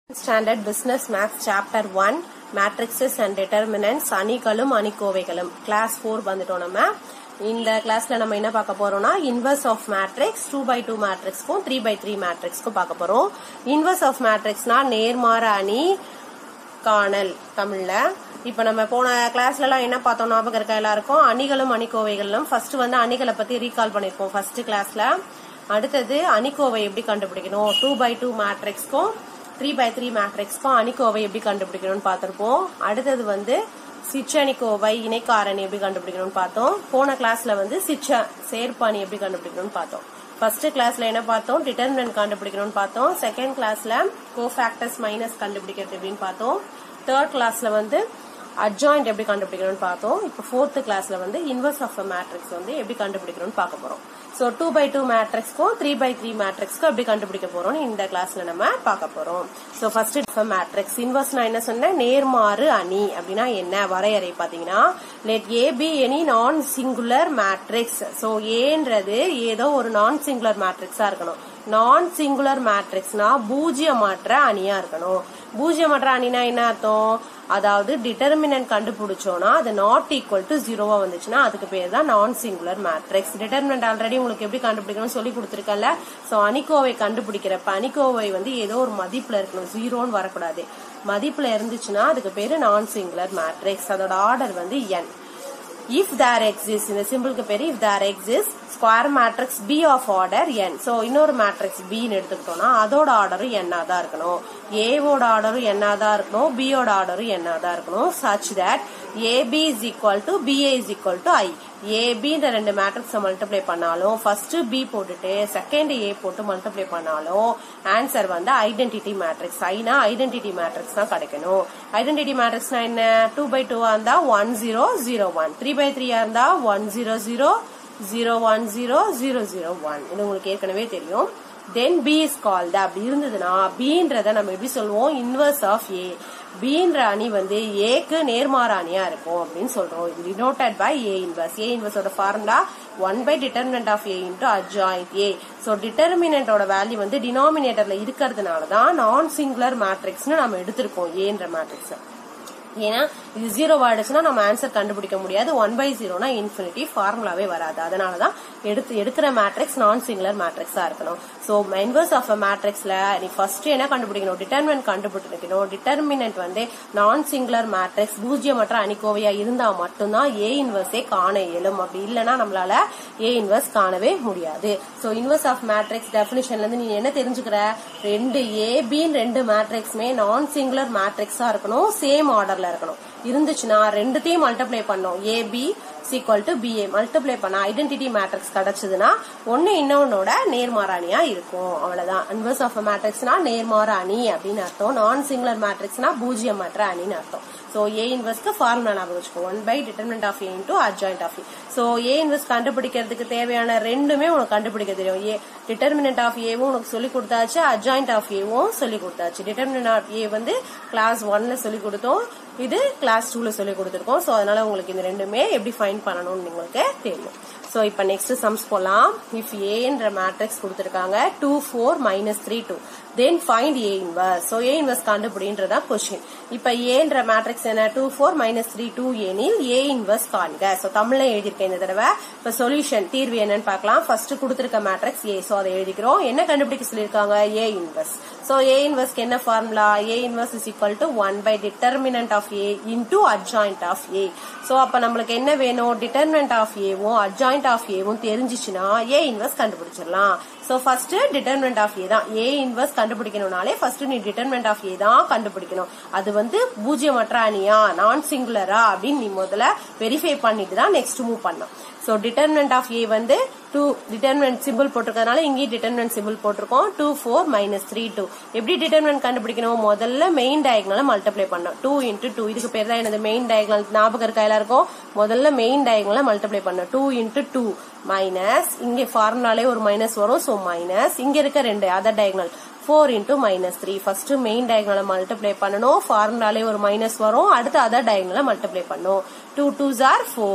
Standard Business Maths Chapter 1 Matrices and Determinants அணிகளும் அணிக்கோவைகளும் Class 4 வந்துட்டோம் நம்ம இந்த கிளாஸ்ல நம்ம என்ன பார்க்க போறோம்னா inverse of matrix 2/2 matrixக்கும் 3/3 matrixக்கும் பார்க்க போறோம் inverse of matrixனா நேர்மாறு அணி காணல் தமிழ்ல இப்ப நம்ம போன கிளாஸ்ல எல்லாம் என்ன பார்த்தோம் ஞாபகம் இருக்கா எல்லாருக்கும் அணிகளும் அணிக்கோவைகளும் ஃபர்ஸ்ட் வந்து அணிகளை பத்தி ரீகால் பண்ணிருக்கோம் ஃபர்ஸ்ட் கிளாஸ்ல அடுத்தது அணிக்கோவை எப்படி கண்டுபிடிக்கணும் 2/2 matrixக்கும் 3/3 மேட்ரிக்ஸ்க்கும் அணிக்கோவை எப்படி கண்டுபிடிக்கணும்னு பார்த்திருப்போம் அடுத்தது வந்து சிற்றணிக்கோவை இணைக்காரணி எப்படி கண்டுபிடிக்கணும்னு பார்த்தோம் போன கிளாஸ்ல வந்து சேர்ப்பு அணி எப்படி கண்டுபிடிக்கணும்னு பார்த்தோம் ஃபர்ஸ்ட் கிளாஸ்ல என்ன பார்த்தோம் டிட்டர்மினன்ட் கண்டுபிடிக்கணும்னு பார்த்தோம் செகண்ட் கிளாஸ்ல கோஃபேக்டர்ஸ் மைனஸ் கண்டுபிடிக்கிறது எப்படின்னு பார்த்தோம் தேர்ட் கிளாஸ்ல வந்து அட்ஜாயிண்ட் எப்படி கண்டுபிடிக்கணும்னு பார்த்தோம் இப்போ ஃபோர்த் கிளாஸ்ல வந்து இன்வர்ஸ் ஆஃப் மேட்ரிக்ஸ் வந்து எப்படி கண்டுபிடிக்கணும்னு பார்க்க போறோம் சோ 2/2 மேட்ரிக்ஸ்க்கும் 3/3 மேட்ரிக்ஸ்க்கும் எப்படி கண்டுபிடிக்க போறோம்னு இந்த கிளாஸ்ல நம்ம பார்க்க போறோம் சோ ஃபர்ஸ்ட் மேட்ரிக்ஸ் இன்வர்ஸ்னா என்ன சொன்னேன் நேர்மாறு அணி அப்படின்னா என்ன வரையறை பாத்தீங்கன்னா let A B any non singular matrix so ஏன்றது ஏதோ ஒரு நான் சிங்குலர் மேட்ரிக்ஸா இருக்கணும் நான் சிங்குலர் மேட்ரிக்ஸ்னா பூஜ்ஜியமற்ற அணியா இருக்கணும் பூஜ்ஜியமற்ற அணினா என்ன அர்த்தம் அதாவது டிட்டர்மினன்ட் கண்டுபிடிச்சோம்னா அது நாட் ஈக்குவல் டு 0வா வந்துச்சுன்னா அதுக்கு பேர் தான் நான் சிங்குலர் மேட்ரிக்ஸ் டிட்டர்மினன்ட் ஆல்ரெடி உங்களுக்கு எப்படி கண்டுபிடிக்கணும்னு சொல்லி கொடுத்துருக்கல சோ அணிக்கோவை கண்டுபிடிக்கிறப்ப அணிக்கோவை வந்து ஏதோ ஒரு மதிப்புல இருக்கணும் 0ன்னு வரக்கூடாது மதிப்புல இருந்துச்சுன்னா அதுக்கு பேரு நான் சிங்குலர் மேட்ரிக்ஸ் அதோட ஆர்டர் வந்து n if there exists இந்த சிம்பிளுக்கு பேரு if there exists square matrix B of order n so இன்னொரு மேட்ரிக்ஸ் B ன்னு எடுத்துக்கிட்டோம்னா அதோட ஆர்டரும் n ஆ தான் இருக்கணும் A ஓட ஆர்டரும் n ஆ தான் இருக்கணும் B ஓட ஆர்டரும் n ஆ தான் இருக்கணும் such that AB is equal to BA is equal to I AB இந்த ரெண்டு மேட்ரிக்ஸை மல்டிப்ளை பண்ணாலும் ஃபர்ஸ்ட் B போட்டுட்டு செகண்ட் A போட்டு மல்டிப்ளை பண்ணாலும் ஆன்சர் வந்து ஐடென்டிட்டி மேட்ரிக்ஸ் ஐனா ஐடென்டிட்டி மேட்ரிக்ஸ் தான் கிடைக்கணும் ஐடென்டிட்டி மேட்ரிக்ஸ்னா என்ன 2/2 ஆ இருந்தா 1 0 0 1 3/3 ஆ இருந்தா 1 0 0 0 1 0 0 0 1 இது உங்களுக்கு ஏற்கனவே தெரியும் then B is called அப்படி இருந்ததுன்னா Bன்றத நம்ம எப்படி சொல்லுவோம் inverse of A Bன்ற அணி வந்து Aக்கு நேர்மாறு அணியா இருக்கும் அப்படின்னு சொல்றோம் இது denoted by A inverse ஓட formula 1 by determinant of A into adjoint A so determinant ஓட வேல்யூ வந்து டினாமினேட்டர்ல இருக்கிறதுனால தான் நான் சிங்குலர் மேட்ரிக்ஸ்னு நம்ம எடுத்திருக்கோம் Aன்ற மேட்ரிக்ஸ் ஏன்னா இது 0 ஆயிடுச்சுன்னா நம்ம ஆன்சர் கண்டுபிடிக்க முடியாது 1/0னா இன்ஃபினிட்டி ஃபார்முலாவே வராது அதனாலதான் எடுக்கிற மேட்ரிக்ஸ் நான் சிங்குலர் மேட்ரிக்ஸா இருக்கணும் சோ இன்வர்ஸ் ஆஃப் மேட்ரிக்ஸ்ல நீ ஃபர்ஸ்ட் என்ன கண்டுபிடிக்கணும் டிட்டர்மினன்ட் கண்டுபிடிக்கணும் டிட்டர்மினன்ட் வந்து நான் சிங்குலர் மேட்ரிக்ஸ் பூஜ்ஜியமற்ற அணிக்கோவையா இருந்தா மட்டும்தான் A இன்வர்ஸே காண இயலும் அப்படி இல்லைன்னா நம்மளால A இன்வர்ஸ் காணவே முடியாது சோ இன்வர்ஸ் ஆஃப் மேட்ரிக்ஸ் டெபினிஷன்ல இருந்து நீ என்ன தெரிஞ்சுக்கிற ரெண்டு AB ரெண்டு மேட்ரிக்ஸ்மே நான் சிங்குலர் மேட்ரிக்ஸா இருக்கணும் சேம் ஆர்டர்ல இருக்கணும் இருந்துச்சுன்னா ரெண்டுத்தையும் மல்டிப்ளை பண்ணோம் AB equal to BA multiply பண்ண ஐடென்டிட்டி மேட்ரிக்ஸ் கிடைச்சதுன்னா ஒன்னு இன்னொன்னோட நேர்மாறு அணியா இருக்கும் அவ்வளவுதான் இன்வர்ஸ் ஆஃப் மேட்ரிக்ஸ்னா நேர்மாறு அணி அப்படின்னு அர்த்தம் நான் சிங்குலர் மேட்ரிக்ஸ்னா பூஜ்ஜியமற்ற அணின்னு அர்த்தம் சோ A இன்வர்ஸ்க்கு ஃபார்முலா ஞாபகம் வச்சுக்கோ 1 by determinant of A into adjoint of A so A inverse கண்டுபிடிக்கிறதுக்கு தேவையான ரெண்டுமே உனக்கு கண்டுபிடிக்க தெரியும் டிட்டர்மினன்ட் ஆஃப் Aவும் உனக்கு சொல்லி கொடுத்தாச்சு adjoint of Aவும் சொல்லி கொடுத்தாச்சு டிட்டர்மினன்ட் ஆஃப் A வந்து கிளாஸ் 1ல சொல்லி கொடுத்தோம் இது கிளாஸ் 2ல சொல்லி கொடுத்திருக்கோம் சோ அதனால உங்களுக்கு இந்த ரெண்டுமே எப்படி ஃபைண்ட் பண்ணணும்னு உங்களுக்கு தெரியும் சோ இப்போ நெக்ஸ்ட் சம்ஸ் போலாம் if A என்ற மேட்ரிக்ஸ் கொடுத்திருக்காங்க 2 4 -3 2 then find A inverse so A inverse கண்டுபிடின்றதா क्वेश्चन இப்போ A என்ற மேட்ரிக்ஸ் என்ன 2 4 -3 2 எனில் A inverse காண்க சோ தமிழ்ல எழுதி இருக்கேன் இந்த தடவை இப்ப சொல்யூஷன் தீர்வு என்னன்னு பார்க்கலாம் ஃபர்ஸ்ட் கொடுத்திருக்க மேட்ரிக்ஸ் A சோ அதை எழுதிக்கிறோம் என்ன கண்டுபிடிக்க சொல்லிருக்காங்க A inverse so A inverse க்கு என்ன formula A inverse is equal to 1 by determinant of A into adjoint of A so அப்ப நமக்கு என்ன வேணும் determinant of A வும் adjoint of A வும் தெரிஞ்சிச்சுனா A inverse கண்டுபிடிச்சிடலாம் so first determinant of A தான் A inverse கண்டுபிடிக்கணும்னாலே first நீ determinant of A தான் கண்டுபிடிக்கணும் அது வந்து பூஜ்ஜியமற்ற அணியா நான் சிங்குலரா அப்படின்னு நீ முதல்ல வெரிஃபை பண்ணிட்டு தான் நெக்ஸ்ட் மூவ் பண்ணணும் so determinant of A வந்து 2 determinant symbol போட்டிருக்கறதுனால இங்கே determinant symbol போட்டிருக்கோம் 2 4 -3 2 எப்படி determinant கண்டுபிடிக்கணும் முதல்ல மெயின் டயகனலை மல்டிப்ளை பண்ணனும் 2 into 2 இதுக்கு பேர் தான் என்னது மெயின் டயகனல் ஞாபகம் இருக்கா எல்லாருக்கும் முதல்ல மெயின் டயகனலை மல்டிப்ளை பண்ணனும் 2 into 2 மைனஸ் இங்க ஃபார்முலாலே ஒரு மைனஸ் வரும் சோ மைனஸ் இங்க இருக்க ரெண்டு other diagonal 4 into -3 first main டயகனலை மல்டிப்ளை பண்ணனும் ஃபார்முலாலே ஒரு மைனஸ் வரும் அடுத்து அதர் டயகனலை மல்டிப்ளை பண்ணனும் 2 2s are 4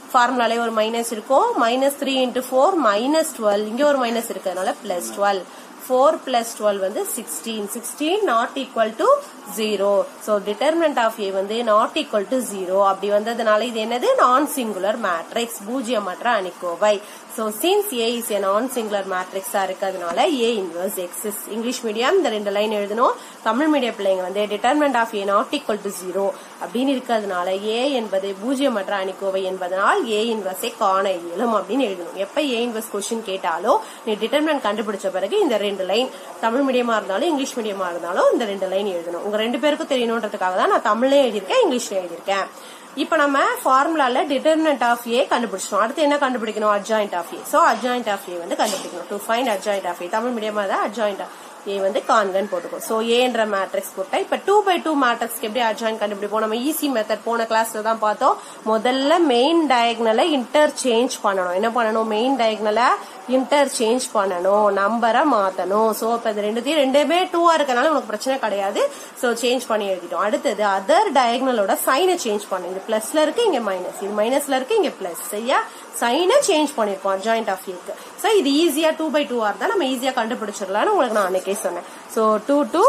ஃபார்முலாலே ஒரு மைனஸ் இருக்கும். -3 × 4 -12. இங்க ஒரு மைனஸ் இருக்கிறதுனால +12. 4 + 12 வந்து 16. 16 not equal to 0. So determinant of A வந்து not equal to 0. அப்படி வந்ததுனால இது என்னது நான் சிங்குலர் மேட்ரிக்ஸ், பூஜ்ஜியமற்ற அணிக்கோவை. So since A is a non singular matrix இருக்கிறதுனால A inverse exists. English medium இந்த 2 லைன் எழுதணும். தமிழ் மீடியம் பிள்ளைங்க வந்து determinant of A not equal to 0 அப்படின்னு இருக்கிறதுனால A என்பது பூஜ்ஜியமற்ற அணிக்கோவை என்பதனால் A inverse காண இயலும் அப்படின்னு எழுதணும். எப்ப A inverse கொஸ்டின் கேட்டாலோ நீ டிட்டர்மினன்ட் கண்டுபிடிச்ச பிறகு இந்த 2 லைன் தமிழ் மீடியமா இருந்தாலும் இங்கிலீஷ் மீடியமா இருந்தாலும் இந்த 2 லைன் எழுதணும். உங்க 2 பேருக்கும் தெரியணுன்றதுக்காக தான் நான் தமிழ்லயே எழுதியிருக்கேன், இங்கிலீஷ்ல எழுதியிருக்கேன். இப்ப நம்ம ஃபார்முலால டிட்டர்மினன்ட் ஆஃப் A கண்டுபிடிச்சோம். அடுத்து என்ன கண்டுபிடிக்கணும்? Adjoint of A. So adjoint of A வந்து கண்டுபிடிக்கணும். To find adjoint of A Tamil மீடியமா தான் அட்ஜாயிண்ட் A வந்து காண்கன்னு போட்டுக்கும். சோ A என்ற மேட்ரிக்ஸ் போட்டா இப்ப 2/2 மேட்ரிக்ஸ்க்கு எப்படி அட்ஜாயிண்ட் கண்டுபிடிப்போம்? நம்ம ஈஸி மெத்தட் போன கிளாஸ்ல தான் பார்த்தோம். முதல்ல மெயின் டயகனலை இன்டர்சேஞ்ச் பண்ணணும். என்ன பண்ணணும்? மெயின் டயகனலை இன்டர்சேஞ்ச் பண்ணணும், நம்பரை மாத்தணும். சோ இப்ப இது ரெண்டுமே 2 இருக்கனால உனக்கு பிரச்சனை கிடையாது. சோ சேஞ்ச் பண்ணி எழுதிட்டோம். அடுத்தது அதர் டயகனலோட சைனை சேஞ்ச் பண்ணணும். இது பிளஸ்ல இருக்கு, இங்க மைனஸ். இது மைனஸ்ல இருக்கு, இங்க பிளஸ். சரியா? சைனை சேஞ்ச் பண்ணிருக்கோம் அட்ஜாயிண்ட் ஆஃப் ஏக்கு. சோ இது ஈஸியா 2/2 இருந்தா நம்ம ஈஸியா கண்டுபிடிச்சிடலாம்னு உங்களுக்கு நான் அன்னைக்கே சொன்னேன். சோ 2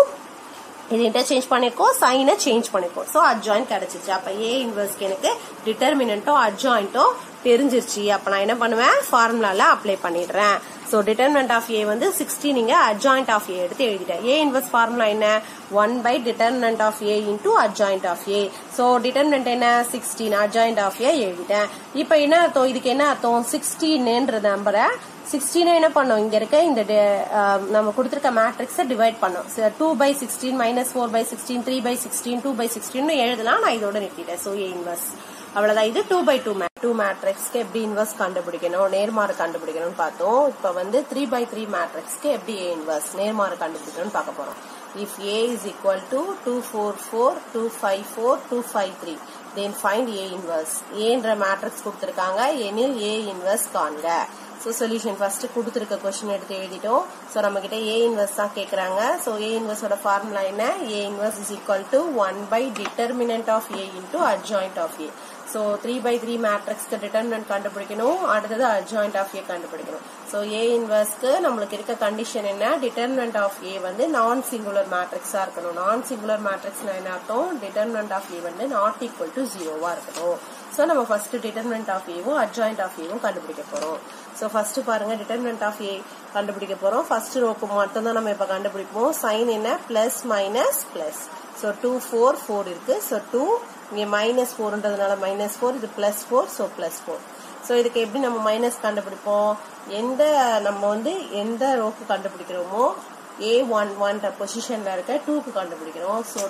இது இன்டர்சேஞ்ச் பண்ணிருக்கோம், சைனை சேஞ்ச் பண்ணிருக்கோம். சோ அட்ஜாயிண்ட் கிடைச்சிச்சு. அப்ப A இன்வர்ஸ்க்கு எனக்கு டிட்டர்மினன்ட்டோ அட்ஜாயிண்டோ தெரிஞ்சிருச்சு. அப்ப நான் என்ன பண்ணுவேன்? ஃபார்முலால அப்ளை பண்ணிடுறேன். சோ டிட்டர்மினன்ட் ஆஃப் A வந்து 16. நீங்க அட்ஜாயிண்ட் ஆஃப் A எடுத்து எழுதிட்டேன். A இன்வர்ஸ் ஃபார்முலா என்ன? Determinant of A × adjoint of A. So determinant என்ன? 16. அட்ஜாயிண்ட் ஆஃப் A எழுதிட்டேன். இப்ப என்ன அர்த்தம்? இதுக்கு என்ன அர்த்தம்? 16ன்ற நம்பரை 16 என்ன பண்ணோம்? இங்க இருக்க இந்த நம்ம கொடுத்திருக்க மேட்ரிக்ஸை டிவைட் பண்ணோம். 2/16 -4/16 3/16 2/16 எழுதலாம். நான் இதோட நிறுத்திட்டேன். சோ A இன்வர்ஸ் அவ்வளவுதான். இது 2/2 மேட்ரிக்ஸ்க்கு எப்படி இன்வர்ஸ் கண்டுபிடிக்கணும், நேர்மாறு கண்டுபிடிக்கணும்னு பார்த்தோம். இப்ப வந்து 3/3 மேட்ரிக்ஸ்க்கு எப்படி A இன்வர்ஸ் நேர்மாறு கண்டுபிடிக்கணும்னு பார்க்க போறோம். If A is equal to 244 254 253 then find A inverse. A என்ற மேட்ரிக்ஸ் கொடுத்திருக்காங்க, எனில் A inverse காண்க. சோ சொல்யூஷன் ஃபர்ஸ்ட் கொடுத்திருக்க क्वेश्चन எடுத்து எழுதிட்டோம். சோ நம்ம கிட்ட A இன்வர்ஸ் தான் கேக்குறாங்க. சோ A இன்வர்ஸோட ஃபார்முலா என்ன? A inverse is equal to 1/determinant of A into adjoint of A. So 3/3 மேட்ரிக்ஸ்க்கு டிட்டர்மினன்ட் கண்டுபிடிக்கணும், அடுத்தது அட்ஜாயிண்ட் ஆஃப் A கண்டுபிடிக்கணும். சோ A இன்வர்ஸ்க்கு நம்மளுக்கு இருக்க கண்டிஷன் என்ன? டிட்டர்மினன்ட் ஆஃப் A வந்து நான் சிங்குலர் மேட்ரிக்ஸா இருக்கணும். நான் சிங்குலர் மேட்ரிக்ஸ்னா என்ன அர்த்தம்? டிட்டர்மினன்ட் ஆஃப் A வந்து நாட் ஈக்குவல் டு 0வா இருக்கணும். சோ நம்ம ஃபர்ஸ்ட் டிட்டர்மினன்ட் ஆஃப் Aவும் அட்ஜாயிண்ட் ஆஃப் Aவும் கண்டுபிடிக்க போறோம். சோ ஃபர்ஸ்ட் பாருங்க, டிட்டர்மினன்ட் ஆஃப் A கண்டுபிடிக்க போறோம். ஃபர்ஸ்ட் ரோக்கு மட்டும் தான் நம்ம இப்ப கண்டுபிடிப்போம். சைன் என்ன? Plus minus plus. சோ 2 4 4 இருக்கு. சோ 2 இங்க -4ன்றதுனால -4, இது +4, சோ +4. சோ இதுக்கு எப்படி நம்ம மைனஸ் கண்டுபிடிப்போம்? நம்ம வந்து எந்த ரோக்கு கண்டுபிடிக்கிறோமோ A11 பொசிஷன்ல இருக்க 2க்கு கண்டுபிடிக்கிறோம். சோ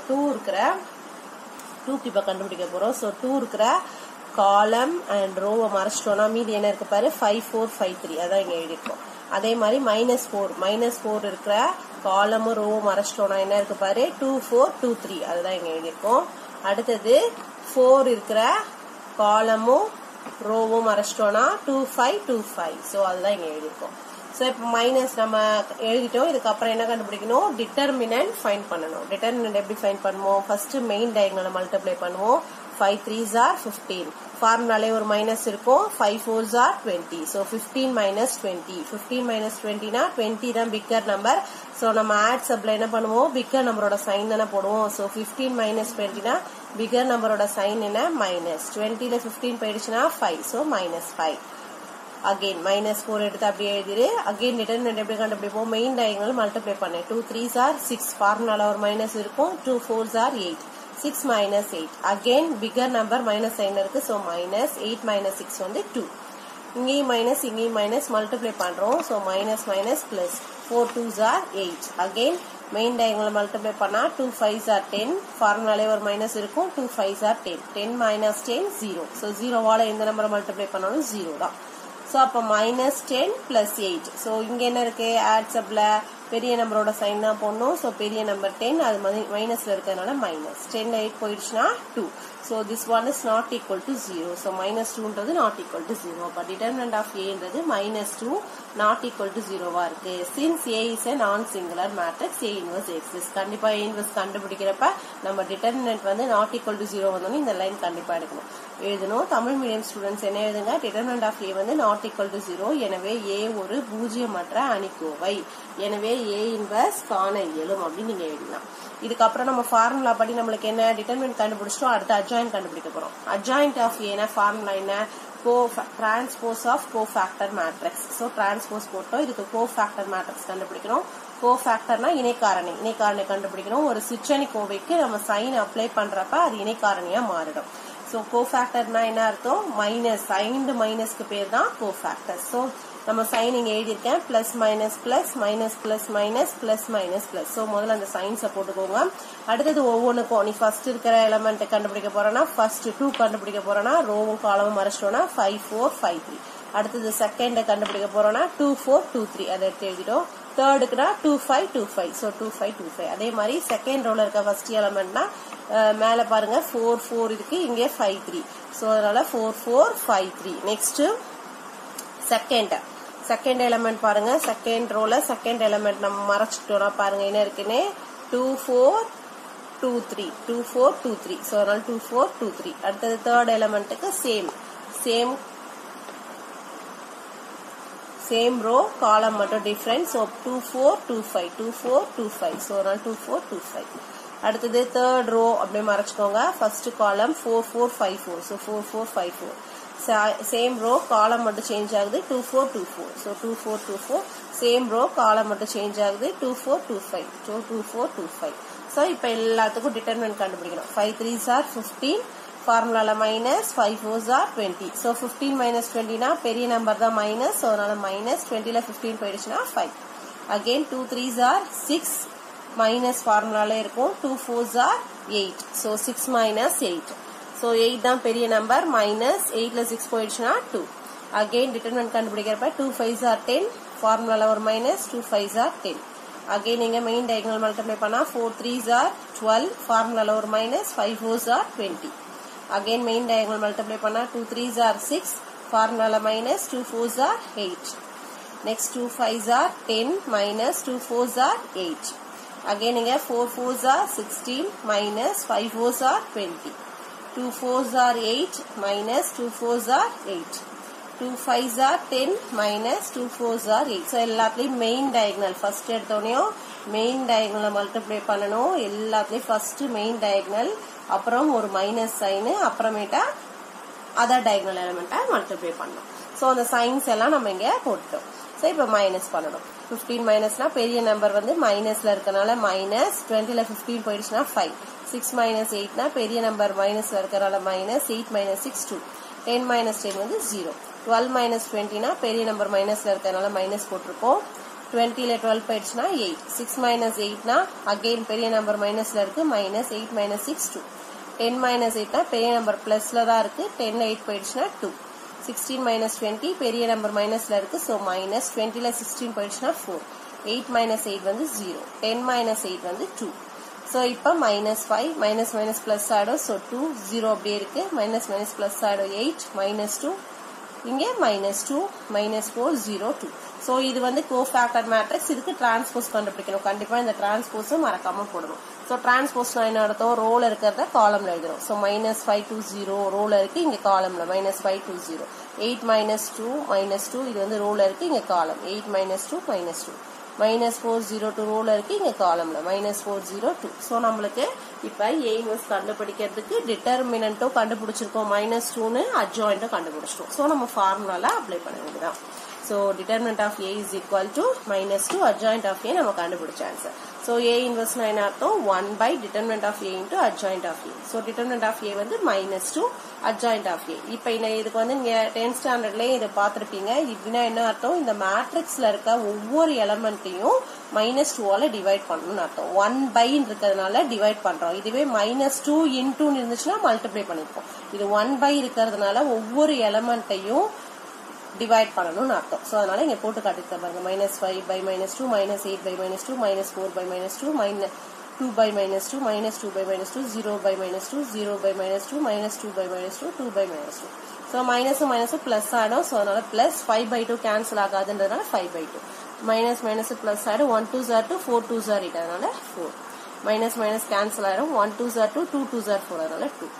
2க்கு இப்ப கண்டுபிடிக்க போறோம். சோ 2 இருக்கிற காலம் அண்ட் ரோவை மறைச்சிட்டோம்னா மீதி என்ன இருக்கு பாரு? 5 4 5 3. அதான் இங்க எழுதிருக்கோம். அதே மாதிரி -4 இருக்கிற காலமும் ரோவும் மறைச்சிட்டோம்னா என்ன இருக்கு பாரு? 2 4 2 3. அதுதான் இங்க எழுதிருக்கோம். அடுத்தது 4 இருக்கிற காலமும் ரோவும் மறைச்சிட்டோம்னா 2 5 2 5. சோ அதுதான் இங்க எழுதிருக்கோம். சோ இப்ப மைனஸ் நம்ம எழுதிட்டோம். இதுக்கப்புறம் என்ன கண்டுபிடிக்கணும்? டிட்டர்மினன்ட் ஃபைண்ட் பண்ணணும். டிட்டர்மினன்ட் எப்படி ஃபைண்ட் பண்ணுவோம்? ஃபர்ஸ்ட் மெயின் டயகனலை மல்டிப்ளை பண்ணுவோம். 5 3s are 15. ஃபார்முலாலே ஒரு மைனஸ் இருக்கும். 5 4s are 20. So 15 minus 20. 15 minus 20னா 20 தான் பிக்கர் நம்பர். சோ நம்ம ஆட் சப்ல என்ன பண்ணுவோம்? பிக்கர் நம்பரோட சைன் தானே போடுவோம். சோ 15 minus 20னா பிக்கர் நம்பரோட சைன் என்ன? மைனஸ். 20ல 15 போயிடுச்சுன்னா 5. சோ -5. அகைன் -4 எடுத்து அப்படியே எழுதிரு. அகைன் டிட்டர்மினன்ட் எப்படி கண்டுபிடிப்போம்? மெயின் டயகனல் மல்டிப்ளை பண்ணு. 2 3s are 6. ஃபார்முலால ஒரு மைனஸ் இருக்கும். 2 4s are 8. 6 minus 8. Again bigger number minus sign இருக்கு. So minus 8 minus 6 வந்து 2. இங்கேயும் மைனஸ் இங்கேயும் மைனஸ் மல்டிப்ளை பண்றோம். So minus minus plus 4 2s are 8. Again main diagonal multiply பண்ணா 2 5s are 10. ஃபார்முலாலே ஒரு மைனஸ் இருக்கும். 2 5s are 10. 10 minus 10 0. So 0 வால எந்த நம்பரை மல்டிப்ளை பண்ணாலும் 0 தான். So அப்ப -10 plus 8. So இங்க என்ன இருக்கு? ஆட் சப்ல பெரிய நம்பரோட சைன் தான் போடணும். சோ பெரிய நம்பர் 10, அது மைனஸ்ல இருக்கறனால மைனஸ். 10 8 போயிடுச்சுனா 2. So this one is not equal to 0. So -2ன்றது not equal to 0. அப்ப determinant of A ன்றது -2 not equal to 0வா இருக்கு. Since A is a non-singular matrix, A inverse exists. கண்டிப்பா A inverse கண்டுபிடிக்கிறப்ப நம்ம determinant வந்து not equal to 0 வந்தோம்னா இந்த line கண்டிப்பா எடுக்கணும். எழுதணும். தமிழ் மீடியம் ஸ்டூடெண்ட்ஸ் என்ன எழுதுங்க, டிட்டர்மினன்ட் ஆஃப் ஏ வந்து நாட் ஈக்குவல் டு 0. எனவே ஏ ஒரு பூஜ்ஜியமற்ற அணிக்கோவை. எனவே ஏ இன்வர்ஸ் காண இயலும் அப்படின்னு நீங்க எழுதலாம். இதுக்கப்புறம் நம்ம ஃபார்முலா படி நம்மளுக்கு என்ன டிட்டர்மினன்ட் கண்டுபிடிச்சிட்டோம். அடுத்து அட்ஜாயின்ட் கண்டுபிடிக்க போறோம். அட்ஜாயின்ட் ஆஃப் ஏனா ஃபார்முலா என்ன, transpose of cofactor matrix. So transpose போட்டோம். இதுக்கு கோஃபேக்டர் மேட்ரிக்ஸ் கண்டுபிடிக்கணும். கோஃபேக்டர்னா இணைக்காரணி. இணைக்காரணி கண்டுபிடிக்கணும். ஒரு சிற்றணி கோவைக்கு நம்ம சைன் அப்ளை பண்றப்ப அது இணைக்காரணியா மாறிடும். ஸோ கோஃபேக்டர்னா என்ன அர்த்தம், மைனஸ், சைன் மைனஸ்க்கு பேர் தான் கோஃபேக்டர். ஸோ நம்ம சைன் இங்க எழுதியிருக்கேன், plus minus plus minus plus minus plus minus plus. So முதல்ல அந்த சைன்ஸை போட்டுக்கோங்க. அடுத்தது ஒவ்வொன்றுக்கும் நீ ஃபர்ஸ்ட் இருக்கிற எலமெண்ட் கண்டுபிடிக்க போறேன்னா ஃபர்ஸ்ட் 2 கண்டுபிடிக்க போறேன்னா ரோவும் காலமும் மறைச்சிட்டோம்னா 5 4 5 3. அடுத்தது செகண்ட் கண்டுபிடிக்க போறோம்னா 2 4 2 3 அதை எடுத்து எழுதிட்டோம். தேர்டுக்குனா 2 5 2 5. ஸோ 2 5 2 5. அதே மாதிரி செகண்ட் ரோல இருக்க ஃபர்ஸ்ட் எலமெண்ட்னா மேல பாருங்க 4 4 இருக்கு, இங்கே 5 3. ஸோ அதனால 4 4 5 3. நெக்ஸ்ட் செகண்ட் எலமெண்ட் பாருங்க, செகண்ட் ரோல செகண்ட் எலமெண்ட் நம்ம மறைச்சிட்டோம்னா பாருங்க என்ன இருக்குன்னு 2 4 2 3 2 4 2 3. ஸோ அதனால 2 4 2 3. அடுத்தது தேர்ட் எலமெண்ட்டுக்கு சேம் ரோ காலம் மட்டும் டிஃபரன்ஸ். ஸோ 2 4 2 5 2 4 2 5. ஸோ அதனால 2 4 2 5. அடுத்தது தேர்ட் ரோ அப்படியே மறைச்சுக்கோங்க. First column 4 4 5 4. So 4 4 5 4. Same row காலம் மட்டும் சேஞ்ச் ஆகுது 2 4 2 4. ஸோ 2 4 2 4. சேம் ரோ காலம் மட்டும் சேஞ்ச் ஆகுது 2 4 2 5. ஸோ 2 4 2 5. ஸோ இப்போ எல்லாத்துக்கும் டிட்டர்மினன்ட் கண்டுபிடிக்கணும். 5 3s are 15. ஃபார்முலால minus, 5 4s are 20. So 15 minus 20னா பெரிய நம்பர் தான் மைனஸ். ஸோ அதனால மைனஸ் 20ல 15 போயிடுச்சுன்னா 5. Again 2 3s are 6. மைனஸ் ஃபார்முலால இருக்கும். 2 4s are 8. So 6 minus 8. So 8 தான் பெரிய நம்பர். மைனஸ் 8ல 6 போயிடுச்சுன்னா 2. அகெயின் டிட்டர்மினன்ட் கண்டுபிடிக்கிறப்ப 2 5s are 10. ஃபார்முலால ஒரு மைனஸ், 2 5s are 10. அகெயின் நீங்க மெயின் டயகனல் மல்டிப்ளை பண்ணா 4 3s are 12. ஃபார்முலால ஒரு minus, 5 4s are 20. Again main diagonal multiply பண்ணா 2 3s are 6. ஃபார்முலால minus, 2 4s are 8. Next 2 5s are 10 minus 2 4s are 8. Again நீங்க 4 4s are 16 minus 5 4s are 20. 2 4s are 8 minus 2 4s are 8. 2 5s are 10 minus 2 4s are 8. So எல்லாத்துலயும் main diagonal first எடுத்தோனையும் main டயகனலை multiply பண்ணணும். எல்லாத்துலயும் first main diagonal, அப்புறம் ஒரு minus sign, அப்புறமேட்டா other diagonal எலிமெண்ட்டை மல்டிப்ளை பண்ணணும். ஸோ அந்த சைன்ஸ் எல்லாம் நம்ம இங்க போட்டுட்டோம். ஸோ இப்போ மைனஸ் பண்ணணும். 15 மைனஸ்னா பெரிய நம்பர் வந்து மைனஸ்ல இருக்கனால மைனஸ், 20ல 15 போயிடுச்சுன்னா 5. 6 மைனஸ் 8னா பெரிய நம்பர் மைனஸ்ல இருக்கனால மைனஸ், 8 மைனஸ் 6 2. 10 மைனஸ் 10 வந்து 0. 12 மைனஸ் 20னா பெரிய நம்பர் மைனஸ்ல இருக்கனால மைனஸ் போட்டிருக்கோம். 20ல 12 போயிடுச்சுன்னா 8. 6 மைனஸ் 8னா அகெயின் பெரிய நம்பர் மைனஸ்ல இருக்கு, மைனஸ் 8 மைனஸ் 6 2. 10 மைனஸ் 8னா பெரிய நம்பர் பிளஸ்ல தான் இருக்கு, 10ல 8 போயிடுச்சுன்னா 2. 16 மைனஸ் 20 பெரிய நம்பர் மைனஸ்ல இருக்கு, ஸோ மைனஸ், 20ல 16 போயிடுச்சுன்னா 4. 8 மைனஸ் 8 வந்து 0. 10 மைனஸ் 8 வந்து 2. ஸோ இப்போ மைனஸ் 5 மைனஸ் மைனஸ் பிளஸ் ஆயிடும். ஸோ 2 0 அப்படியே இருக்கு. மைனஸ் மைனஸ் பிளஸ் ஆயிடும் 8 மைனஸ் 2. இங்கே மைனஸ் 2 மைனஸ் 4 0 2. ஸோ இது வந்து கோஃபேக்டர் மேட்ரிக்ஸ். இதுக்கு டிரான்ஸ்போஸ் கண்டுபிடிக்கணும். கண்டிப்பா இந்த டிரான்ஸ்போஸும் மறக்காம போடணும். ஸோ டிரான்ஸ்போஸ்னா என்ன அர்த்தம், ரோல இருக்கிறத காலம்ல எழுதணும். ஸோ மைனஸ் 5 2 0 ரோல இருக்கு, இங்க காலம்ல மைனஸ் 5 2 0. 8 மைனஸ் 2 இது வந்து ரோல இருக்கு, இங்க காலம் 8 மைனஸ் 2 மைனஸ் 2. மைனஸ் 4 0 2 ரோல இருக்கு, இங்க காலம்ல மைனஸ் 4 0 2. ஸோ நம்மளுக்கு இப்ப ஏ இன்வர்ஸ் கண்டுபிடிக்கிறதுக்கு டிட்டர்மினன்ட்டும் கண்டுபிடிச்சிருக்கோம், மைனஸ் 2ன்னு அட்ஜாயின்ட்டும் கண்டுபிடிச்சிட்டோம். ஸோ நம்ம ஃபார்முலால அப்ளை பண்ண வேண்டியதான். So determinant of A is equal to minus 2 adjoint of A நம்ம கண்டுபிடிச்ச ஆன்சர். So A inverse னா என்ன அர்த்தம், 1 by determinant of A into adjoint of A. So determinant of A வந்து minus 2 adjoint of A. இப்ப இதுக்கு வந்து நீங்க 10th ஸ்டாண்டர்ட்லயே இதை பார்த்திருப்பீங்க. இப்படின்னா என்ன அர்த்தம், இந்த மேட்ரிக்ஸ்ல இருக்க ஒவ்வொரு எலமெண்ட்டையும் மைனஸ் 2ஆல டிவைட் பண்ணணும்னு அர்த்தம். 1 by இருக்கிறதுனால டிவைட் பண்றோம். இதுவே மைனஸ் 2 into இருந்துச்சுன்னா மல்டிப்ளை பண்ணிருப்போம். இது 1 by இருக்கிறதுனால ஒவ்வொரு எலமெண்ட்டையும் டிவைட் பண்ணணும்னு அர்த்தம். ஸோ அதனால இங்க போட்டு காட்டிட்டு பாருங்க. Minus 5 by minus 2, minus 8 by minus 2, minus 4 by minus 2, minus 2 by minus 2, minus 2 by minus 2, 0 by minus 2, 0 by minus 2, minus 2 by minus 2, 2 by minus 2. So மைனஸும் மைனஸும் பிளஸ் ஆயிடும். ஸோ அதனால பிளஸ் 5 by 2 கேன்சல் ஆகாதுன்றதுனால 5 by 2. மைனஸ் மைனஸ் பிளஸ் ஆயிடும். 1 2s are 2, 4 2s are 8 அதனால 4. Minus minus cancel ஆயிடும். 1 2s are 2, 2 2s are 4 அதனால 2.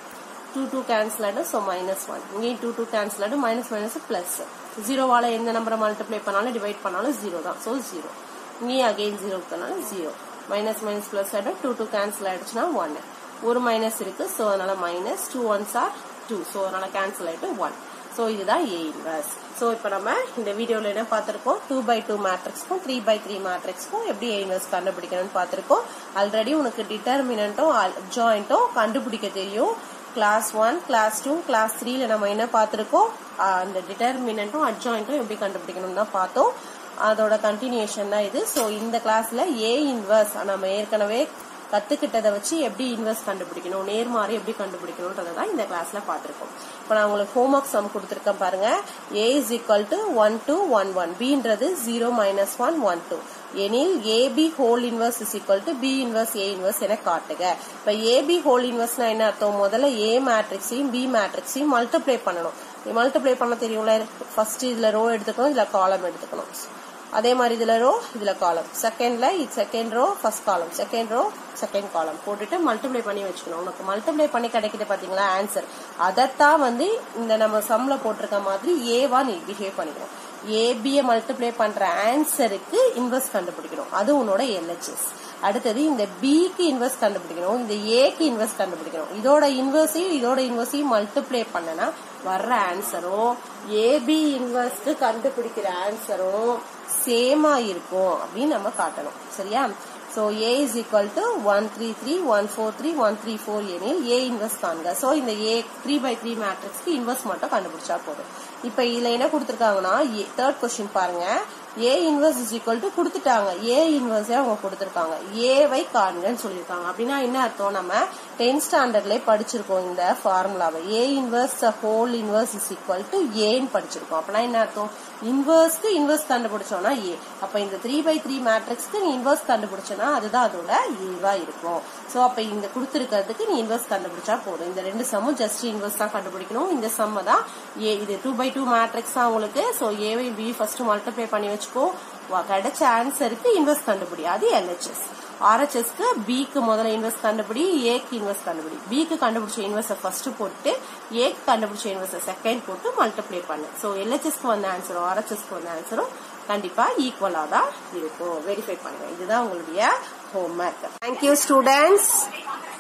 2 cancel ஆயிடும். So minus 1. இங்கேயும் 2 cancel ஆயிடும். minus minus plus. 0 வால எந்த நம்பரை மல்டிப்ளை பண்ணாலும் டிவைட் பண்ணாலும் 0 தான். So 0. இங்கேயும் again 0 இருக்கனால 0. minus minus plus ஆயிடும். 2 cancel ஆயிடுச்சுன்னா 1. ஒரு மைனஸ் இருக்கு. So அதனால minus 2 ones are 2. So அதனால cancel ஆயிட்டு 1. So இதுதான் A inverse. So இப்ப நம்ம இந்த வீடியோல என்ன பார்த்திருக்கோம் 2x2 மேட்ரிக்ஸ்க்கும் 3x3 மேட்ரிக்ஸ்க்கும் எப்படி A inverse கண்டுபிடிக்கணும்னு பார்த்திருக்கோம். ஆல்ரெடி உனக்கு டிட்டர்மினன்ட்டும் அட்ஜாயின்ட்டும் கண்டுபிடிக்க தெரியும். கிளாஸ் 1, கிளாஸ் 2, கிளாஸ் 3ல நம்ம என்ன பார்த்திருக்கோம் அந்த டிட்டர்மினன்ட்டும் அட்ஜாயின்ட்டும் எப்படி கண்டுபிடிக்கணும்னு தான் பார்த்தோம். அதோட கண்டினியூஷன் தான் இது. சோ இந்த கிளாஸ்ல A inverse நம்ம ஏற்கனவே கத்துக்கிட்டதை வச்சு எப்படி இன்வெர்ஸ் கண்டுபிடிக்கணும் நேர்மாறு எப்படி கண்டுபிடிக்கணும்ன்றதை தான் இந்த கிளாஸ்ல பார்த்திருக்கோம். இப்போ நான் உங்களுக்கு ஹோம்வொர்க் சம் கொடுத்திருக்கேன் பாருங்க. A is equal to 1 2 1 1. B ன்றது 0 minus 1 1 2. எனில் AB whole inverse is equal to B inverse A inverse என காட்டுக. இப்ப AB whole inverse என்ன அர்த்தம்? முதல்ல A மேட்ரிக்ஸையும் B மேட்ரிக்ஸையும் மல்டிப்ளை பண்ணணும். மல்டிப்ளை பண்ண தெரியும்ல. ஃபர்ஸ்ட் இதுல ரோ எடுத்துக்கணும், இதுல காலம் எடுத்துக்கணும். அதே மாதிரி இதுல ரோ இதுல காலம். செகண்ட்ல இது second row first column, second row second column போட்டுட்டு மல்டிப்ளை பண்ணி வச்சுக்கணும். உனக்கு மல்டிப்ளை பண்ணி கிடைக்குது பாத்தீங்களா ஆன்சர். அதத்தான் இந்த நம்ம சம்ல போட்டிருக்க மாதிரி ஏவா நீ பிஹேவ் பண்ணிக்கணும். ஏபியை மல்டிப்ளை பண்ற ஆன்சருக்கு இன்வெர்ஸ் கண்டுபிடிக்கணும். அது உன்னோட LHS. அடுத்தது இந்த பிக்கு இன்வெர்ஸ் கண்டுபிடிக்கணும், இந்த ஏக்கு இன்வெர்ஸ் கண்டுபிடிக்கணும். இதோட இன்வெர்ஸையும் மல்டிப்ளை பண்ணனா வர்ற ஆன்சரும் ஏபி இன்வெர்ஸ்க்கு கண்டுபிடிக்கிற ஆன்சரும் சேமா இருக்கும் அப்படின்னு நம்ம காட்டணும். சரியா? So A is equal to 133 143 134 எனில் A இன்வெர்ஸ் காண்க. சோ இந்த A 3x3 மேட்ரிக்ஸ்க்கு இன்வெர்ஸ் மட்டும் கண்டுபிடிச்சா போதும். இப்ப இதுல என்ன கொடுத்திருக்காங்கன்னா தேர்ட் क्वेश्चन பாருங்க. A inverse is equal to கொடுத்துட்டாங்க. A inverse அவங்க கொடுத்திருக்காங்க. A வை காண்கன்னு சொல்லிருக்காங்க. அப்படின்னா என்ன அர்த்தம்? நம்ம 10th ஸ்டாண்டர்ட்ல படிச்சிருக்கோம் இந்த ஃபார்முலாவை. A inverse whole inverse is equal to A ன்னு படிச்சிருக்கோம். அப்படின்னா என்ன அர்த்தம்? இன்வெர்ஸ்க்கு இன்வெர்ஸ் கண்டுபிடிச்சோம்னா A. அப்ப இந்த 3x3 மேட்ரிக்ஸ்க்கு நீ இன்வெர்ஸ் கண்டுபிடிச்சனா அதுதான் அதோட ஏவா இருக்கும். சோ அப்ப இந்த கொடுத்திருக்கிறதுக்கு நீ இன்வெர்ஸ் கண்டுபிடிச்சா போதும். இந்த ரெண்டு சம்மும் ஜஸ்ட் இன்வெர்ஸ் தான் கண்டுபிடிக்கணும். இந்த சம் தான் A. இது 2x2 மேட்ரிக்ஸ் தான் உங்களுக்கு. சோ A வை B ஃபர்ஸ்ட் மல்டிப்ளை பண்ணி வச்சுக்கோ. கிடைச்ச ஆன்சருக்கு இன்வெர்ஸ் கண்டுபிடி. அது LHS. RHSக்கு Bக்கு முதல்ல இன்வெர்ஸ் கண்டுபிடி, Aக்கு இன்வெர்ஸ் கண்டுபிடி. Bக்கு கண்டுபிடிச்ச இன்வெர்ஸை ஃபர்ஸ்ட் போட்டு Aக்கு கண்டுபிடிச்ச இன்வெர்ஸை செகண்ட் போட்டு மல்டிப்ளை பண்ணு. சோ LHSக்கு வந்த ஆன்சரும் RHSக்கு வந்த ஆன்சரும் கண்டிப்பா ஈக்குவலா தான் இருக்கும். வெரிஃபை பண்ணுங்க. இதுதான் உங்களுடைய ஹோம்வொர்க். Thank you students.